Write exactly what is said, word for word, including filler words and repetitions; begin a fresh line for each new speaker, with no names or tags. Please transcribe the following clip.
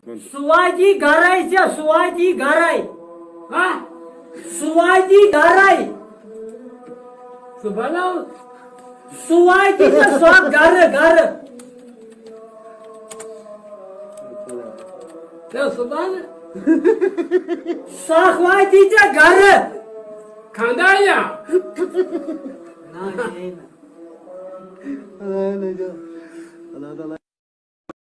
Suwaji garay ce suwaji garay. Ha? Suwaji garay.
Subhanallah.
Suwaji ce suwa gar gar.
Ya subhanallah.
Sakhwaji ce gar.
Khanda ya.
Na ye na.
Allah Allah. Allah Allah.